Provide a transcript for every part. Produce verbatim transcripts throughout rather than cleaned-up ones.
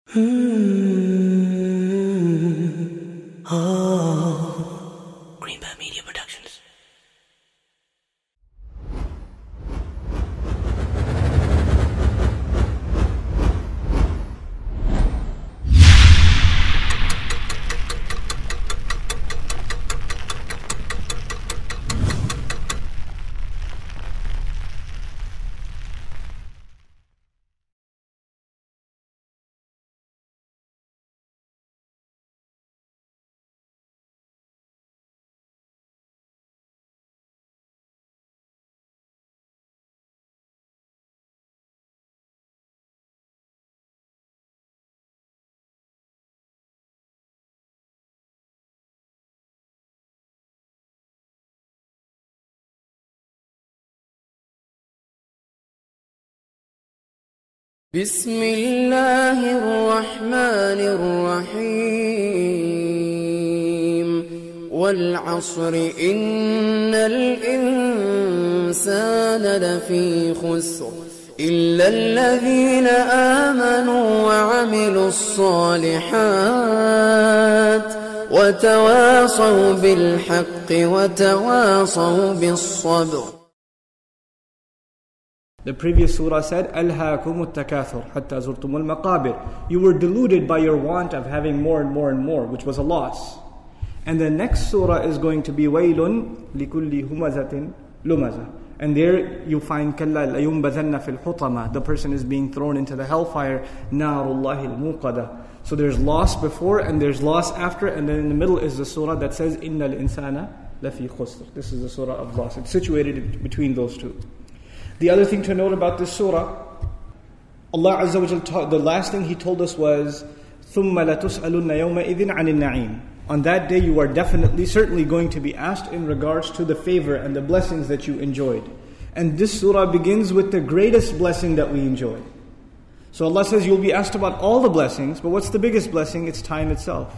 Mm-hmm. Oh. Greenbat Media Productions. بسم الله الرحمن الرحيم والعصر إن الإنسان لفي خسر إلا الذين آمنوا وعملوا الصالحات وتواصوا بالحق وتواصوا بالصبر. The previous surah said, أَلْهَاكُمُ التَّكَاثُرُ حَتَّى زُرْتُمُ الْمَقَابِرِ. You were deluded by your want of having more and more and more, which was a loss. And the next surah is going to be وَيْلٌ لِكُلِّ هُمَزَةٍ لُمَزَةٍ. And there you find كَلَّا لَيُنْبَذَنَّ فِي الْحُطَمَةِ. The person is being thrown into the hellfire, نَارُ اللَّهِ الْمُوقَدَةِ. So there's loss before and there's loss after, and then in the middle is the surah that says, إِنَّ الْإِنسَانَ لَفِي خُسْرٍ. This is the surah of loss. It's situated between those two. The other thing to note about this surah, Allah Azza wa Jal taught, the last thing He told us was, ثُمَّ لَتُسْأَلُنَّ يَوْمَئِذٍ عَنِ النَّعِيمِ. On that day you are definitely, certainly going to be asked in regards to the favor and the blessings that you enjoyed. And this surah begins with the greatest blessing that we enjoy. So Allah says you'll be asked about all the blessings, but what's the biggest blessing? It's time itself.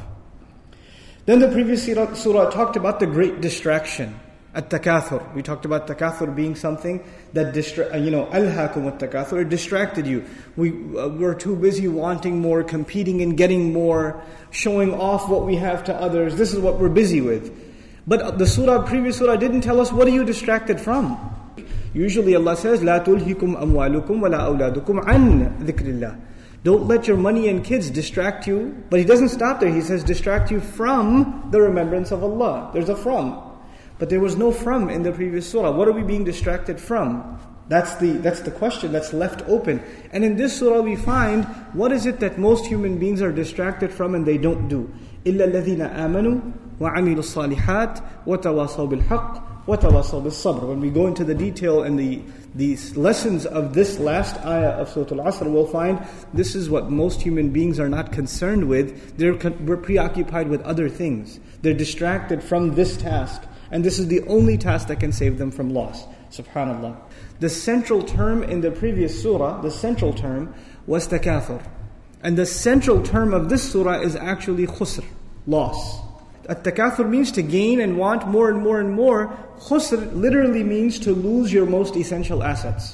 Then the previous surah, surah talked about the great distraction. At-takathur. We talked about takathur being something that distra- you know, alhaakum at-takathur, it distracted you. We uh, were too busy wanting more, competing and getting more, showing off what we have to others. This is what we're busy with. But the surah, previous surah didn't tell us what are you distracted from. Usually Allah says, لا تلهكم أموالكم ولا أولادكم عن ذكر الله. Don't let your money and kids distract you. But He doesn't stop there. He says distract you from the remembrance of Allah. There's a from. But there was no from in the previous surah. What are we being distracted from? That's the that's the question that's left open. And in this surah we find, what is it that most human beings are distracted from and they don't do? إِلَّا الَّذِينَ آمَنُوا وَعَمِلُوا الصَّالِحَاتِ وَتَوَاصَوْا بِالْحَقِّ وَتَوَاصَوْا بِالصَّبْرِ. When we go into the detail and the these lessons of this last ayah of Surah Al Asr, we'll find this is what most human beings are not concerned with. They're we're preoccupied with other things. They're distracted from this task. And this is the only task that can save them from loss. Subhanallah. The central term in the previous surah, the central term was takathur. And the central term of this surah is actually khusr, loss. At-takathur means to gain and want more and more and more. Khusr literally means to lose your most essential assets.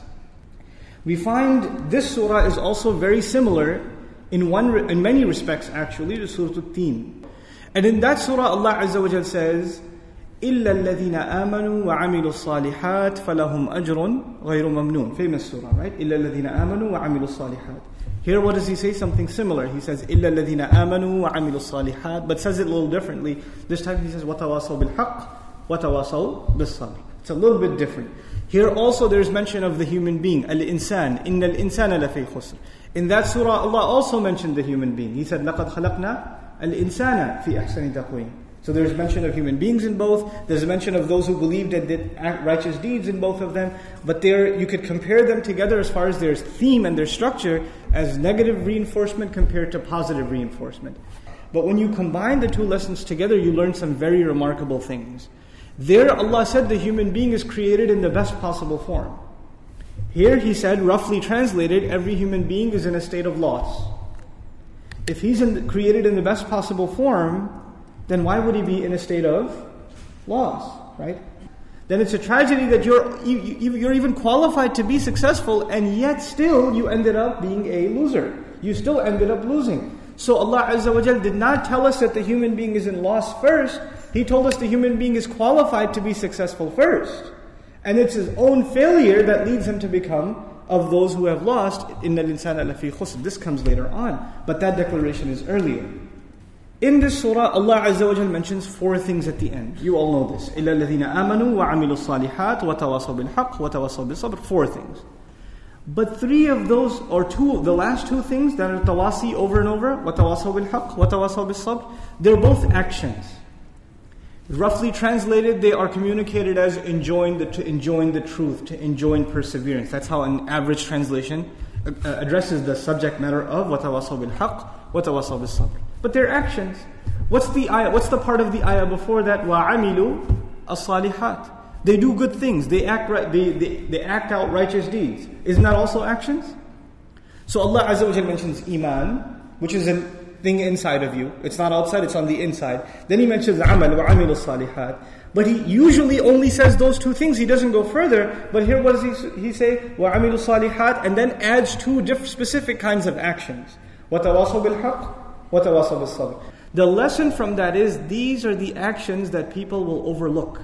We find this surah is also very similar in one in many respects actually to Surah Al-Teen. And in that surah Allah Azza wa Jal says, إِلَّا الَّذِينَ آمَنُوا وَعَمِلُوا الصَّالِحَاتِ فَلَهُمْ أَجْرٌ غَيْرُ مَمْنُونَ. Famous surah, right? إِلَّا الَّذِينَ آمَنُوا وَعَمِلُوا الصَّالِحَاتِ. Here what does He say? Something similar. He says إِلَّا الَّذِينَ آمَنُوا وَعَمِلُوا الصَّالِحَاتِ, but says it a little differently. This time He says وَتَوَاصَوْا بِالْحَقِّ وَتَوَاصَوْا بِالصَّبْرِ. It's a little bit different. Here also there's mention of the human being. Al-insan. إِنَّ الْإِنسَانَ لَفِي خُسْرٍ. In that surah Allah also mentioned the human being. He said لَقَدْ خَلَقْنَا الْإِنسَانَ فِي أَحْسَنِ تَقْوِيمٍ. So there's mention of human beings in both. There's a mention of those who believed and did righteous deeds in both of them. But there, you could compare them together as far as their theme and their structure as negative reinforcement compared to positive reinforcement. But when you combine the two lessons together, you learn some very remarkable things. There Allah said the human being is created in the best possible form. Here He said, roughly translated, every human being is in a state of loss. If he's in the, created in the best possible form, then why would he be in a state of loss, right? Then it's a tragedy that you're you, you're even qualified to be successful, and yet still you ended up being a loser. you still ended up losing. So Allah Azza wa Jal did not tell us that the human being is in loss first. He told us the human being is qualified to be successful first. And it's his own failure that leads him to become of those who have lost. إِنَّ الْإِنسَانَ لَفِي خُسْرٍ. This comes later on, but that declaration is earlier. In this surah, Allah Azza wa Jal mentions four things at the end. You all know this. إِلَّا الَّذِينَ آمَنُوا وَعَمِلُوا الصَّالِحَاتِ وَتَوَاصَوْا بِالْحَقِّ وَتَوَاصَوْا بِالصَّبْرِ. Four things. But three of those, or two, the last two things that are tawasi over and over, وَتَوَاصَوْا بِالْحَقِّ وَتَوَاصَوْا بِالصَّبْرِ, they're both actions. Roughly translated, they are communicated as enjoying the, to enjoying the truth, to enjoying perseverance. That's how an average translation uh, addresses the subject matter of وَتَوَاصَوْا بِالْحَقِّ وَتَوَاصَوْا بِالصَّبْرِ. But they're actions. What's the ayah? What's the part of the ayah before that? وَعَمِلُوا الصَّالِحَاتِ. They do good things. They act right. They, they, they act out righteous deeds. Isn't that also actions? So Allah Azza wa Jalla mentions iman, which is a thing inside of you. It's not outside, it's on the inside. Then He mentions amal, wa amilu salihat. But He usually only says those two things. He doesn't go further. But here what does He, he say? Wa amilu salihat, and then adds two different specific kinds of actions. Wa tawasaw bil haqq, wa tawasaw bis sabr. The lesson from that is these are the actions that people will overlook.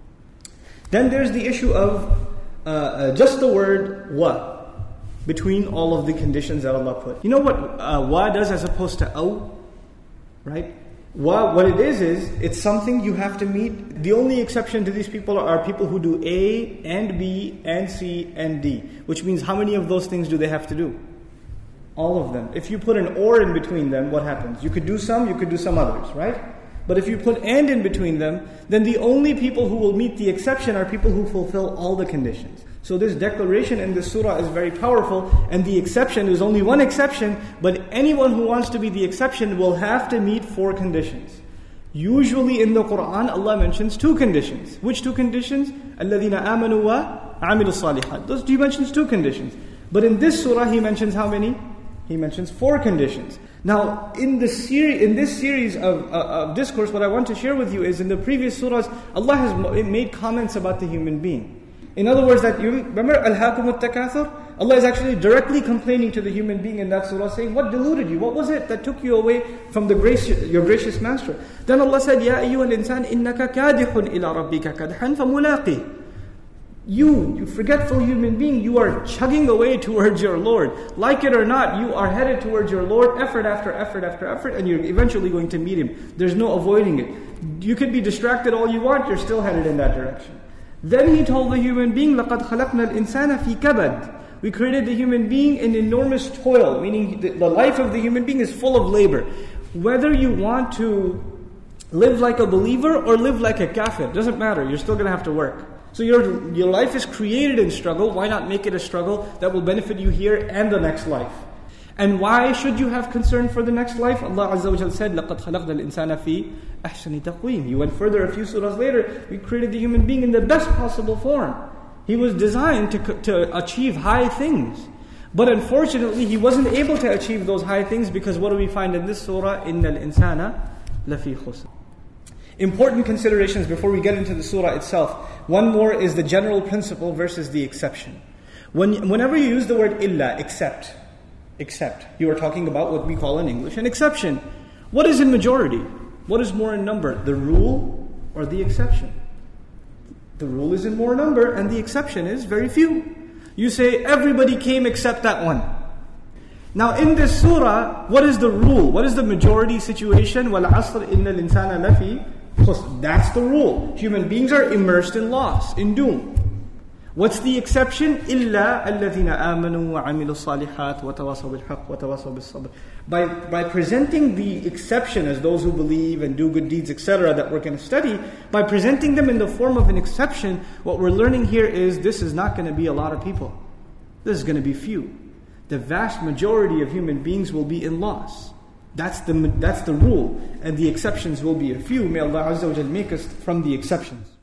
Then there's the issue of uh, uh, just the word wa between all of the conditions that Allah put. You know what uh, wa does as opposed to aw? Right? Wa, what it is is, it's something you have to meet. The only exception to these people are people who do A and B and C and D. Which means how many of those things do they have to do? All of them. If you put an or in between them, what happens? You could do some, you could do some others, right? But if you put and in between them, then the only people who will meet the exception are people who fulfill all the conditions. So this declaration in this surah is very powerful, and the exception is only one exception, but anyone who wants to be the exception will have to meet four conditions. Usually in the Quran, Allah mentions two conditions. Which two conditions? الَّذِينَ آمَنُوا وَعَمِلُوا الصَّالِحَاتِ. Those He mentions two conditions. But in this surah, He mentions how many? He mentions four conditions. Now, in the seri- in this series of, uh, of discourse, what I want to share with you is in the previous surahs, Allah has made comments about the human being. In other words, that you remember Al-Hakum At-Takathur? Allah is actually directly complaining to the human being in that surah, saying, what deluded you? What was it that took you away from the grace, your gracious master? Then Allah said, Ya ayyuhal insan innaka kadihun ila rabbika kadhan famulaqih. You, you forgetful human being, you are chugging away towards your Lord. Like it or not, you are headed towards your Lord, effort after effort after effort, and you're eventually going to meet Him. There's no avoiding it. You could be distracted all you want, you're still headed in that direction. Then He told the human being, لَقَدْ خَلَقْنَا الْإِنسَانَ فِي كَبَدٍ. We created the human being in enormous toil, meaning the, the life of the human being is full of labor. Whether you want to live like a believer or live like a kafir, doesn't matter, you're still going to have to work. So your, your life is created in struggle. Why not make it a struggle that will benefit you here and the next life? And why should you have concern for the next life? Allah Azza wa Jalla said, لَقَدْ خَلَقْنَا الْإِنسَانَ فِي أَحْسَنِ تَقْوِيمٍ. He went further a few surahs later. We created the human being in the best possible form. He was designed to, to achieve high things. But unfortunately, he wasn't able to achieve those high things because what do we find in this surah? إِنَّ الْإِنسَانَ لَفِي خُسْرٍ. Important considerations before we get into the surah itself. One more is the general principle versus the exception. When, whenever you use the word illa, except, except, you are talking about what we call in English an exception. What is in majority? What is more in number? The rule or the exception? The rule is in more number and the exception is very few. You say everybody came except that one. Now in this surah, what is the rule? What is the majority situation? Wal asr innal insana lafi. That's the rule. Human beings are immersed in loss, in doom. What's the exception? إِلَّا الَّذِينَ آمَنُوا وَعَمِلُوا الصَّالِحَاتِ وَتَوَاصَوْا بِالْحَقِّ وَتَوَاصَوْا بِالصَّبْرِ. By, by presenting the exception as those who believe and do good deeds, et cetera, that we're going to study, by presenting them in the form of an exception, what we're learning here is this is not going to be a lot of people. This is going to be few. The vast majority of human beings will be in loss. That's the, that's the rule. And the exceptions will be a few. May Allah Azza wa Jal make us from the exceptions.